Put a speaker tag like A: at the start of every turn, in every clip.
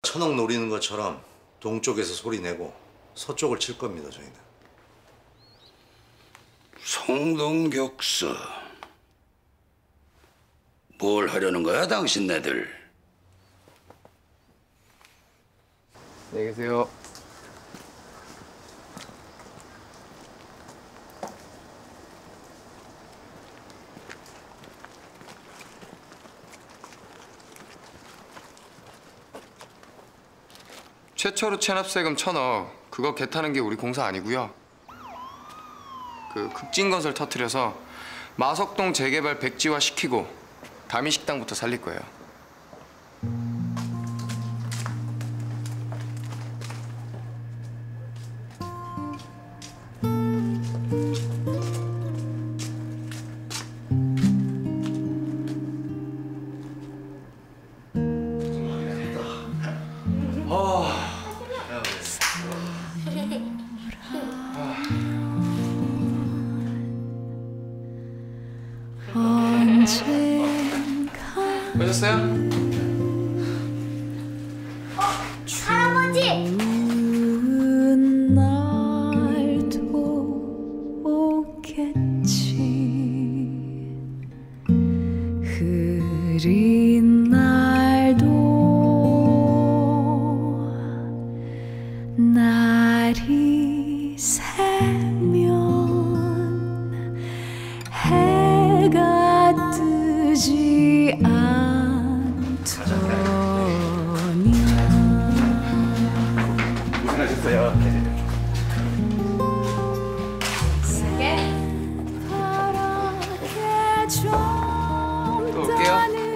A: 천억 노리는 것처럼 동쪽에서 소리 내고 서쪽을 칠 겁니다, 저희는.
B: 송동격서. 뭘 하려는 거야, 당신네들?
C: 안녕히 계세요. 최초로 체납세금 1,000억. 그거 개타는 게 우리 공사 아니고요. 그 극진건설 터트려서 마석동 재개발 백지화 시키고 다미식당부터 살릴 거예요. 오셨어요?
D: 할아버지!
E: 날도 오겠지. 흐린 날도 날이 새면 해가 뜨지
C: 고생하셨어요. 또 올게요.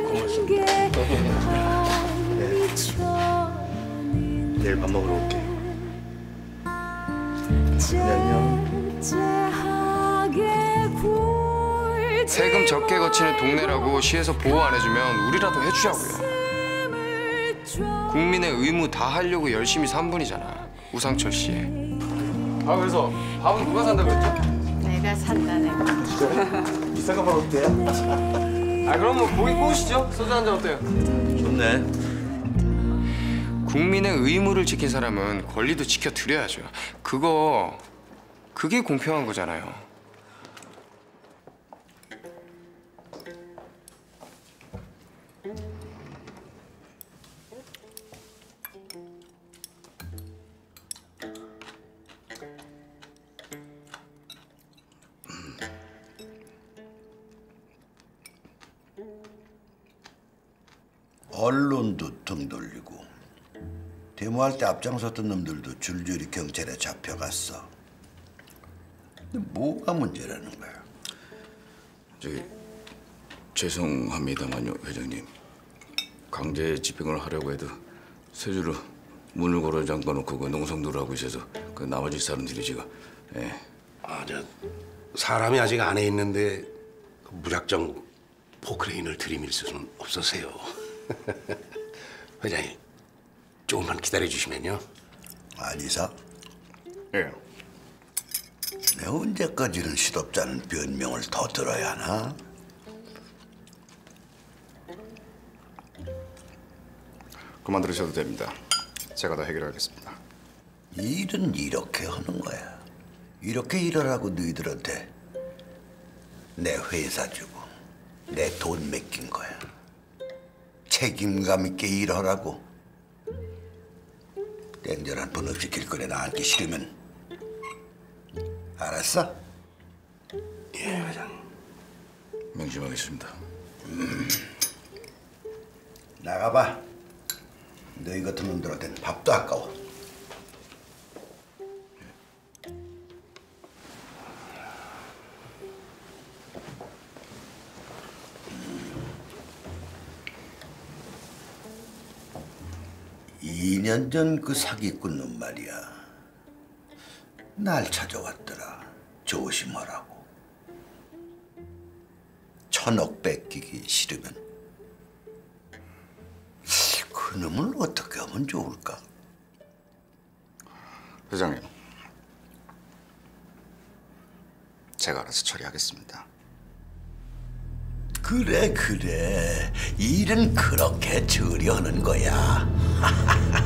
A: 내일 밥 먹으러 올게.
C: 세금 적게 거치는 동네라고 시에서 보호 안 해주면 우리라도 해주자고요. 국민의 의무 다 하려고 열심히 산 분이잖아, 우상철 씨. 아, 그래서 밥은 누가 산다고 그랬죠?
F: 내가 산다, 내가.
A: 비싼 거만 어때?
C: 아, 그럼 뭐 고기 구우시죠? 소주 한 잔 어때요?
A: 좋네.
C: 국민의 의무를 지킨 사람은 권리도 지켜드려야죠. 그게 공평한 거잖아요.
B: 언론도 등 돌리고 데모할 때 앞장섰던 놈들도 줄줄이 경찰에 잡혀갔어. 근데 뭐가 문제라는 거야?
G: 저기 죄송합니다만요, 회장님. 강제 집행을 하려고 해도 세주로 문을 걸어 잠가놓고 그 농성들을 하고 있어서 그 나머지 사람들이 지금
H: 사람이 아직 안에 있는데 무작정 포크레인을 들이밀 수는 없으세요. 회장님, 조금만 기다려주시면요.
B: 안이사?
G: 예.
B: 내가 언제까지는 시덥잖은 변명을 더 들어야 하나?
G: 그만 들으셔도 됩니다. 제가 다 해결하겠습니다.
B: 일은 이렇게 하는 거야. 이렇게 일하라고 너희들한테 내 회사 주고 내 돈 맡긴 거야. 책임감 있게 일하라고. 땡전한 분 없이 길거리에 나앉기 싫으면 알았어?
H: 예, 회장님.
G: 명심하겠습니다.
B: 나가봐. 너희 같은 놈들한테는 밥도 아까워. 2년 전 그 사기꾼 놈 말이야. 날 찾아왔더라. 조심하라고. 1,000억 뺏기기 싫으면. 그 놈을 어떻게 하면 좋을까?
G: 회장님, 제가 알아서 처리하겠습니다.
B: 그래. 일은 그렇게 처리하는 거야.